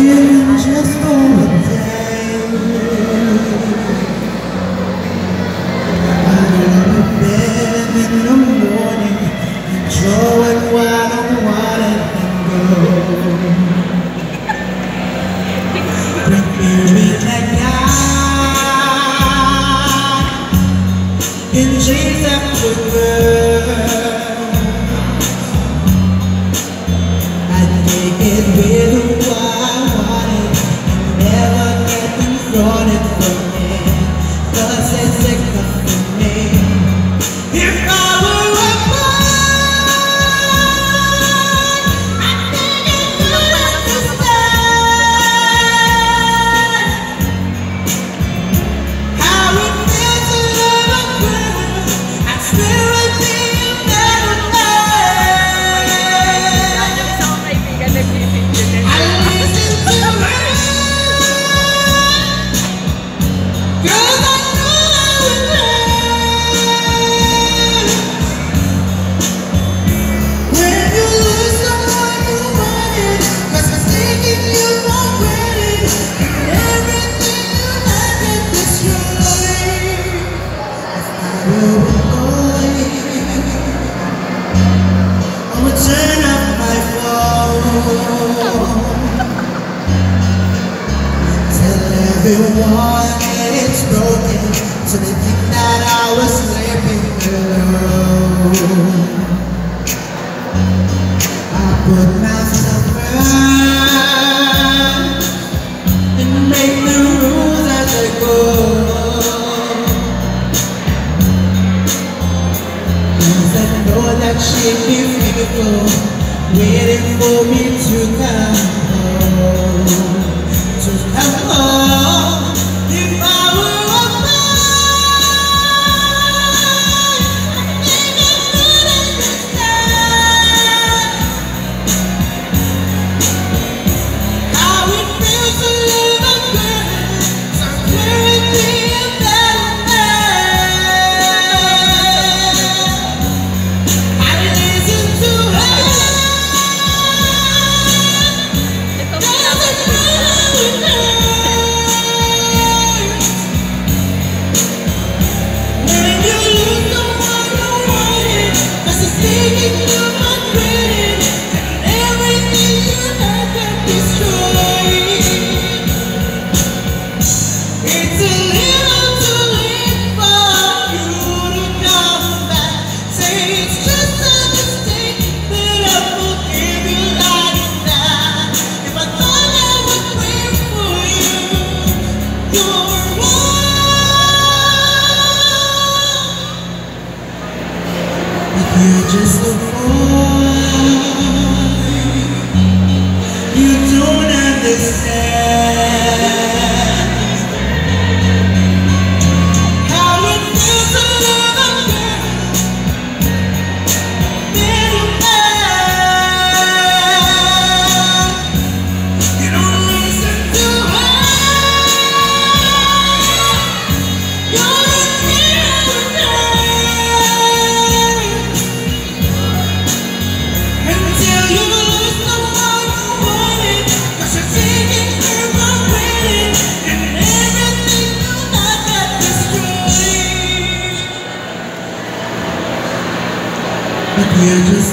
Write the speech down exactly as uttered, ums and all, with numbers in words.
even just for a day. I go to bed in the morning, enjoying what I wanted and go. Bring me with that guy in jeans that would burn. It really what I wanted, never get defrauded from me, cause it's enough for me. If I were a boy, I think I could understand how it feels to love a girl. I swear I'd be a better man. Turn up my phone, tell everyone that it's broken, so they think that I was sleeping alone. I put myself first and make the rules as I go. Cause I know that she'd be faithful, waiting for me to come home, to come home. If I were a boy, I think I could understand how it feels to live a girl, so clearly a better man. I listen to her. You're just a boy, you don't understand how it feels to love a girl, little man. You don't listen to her, you're a you're just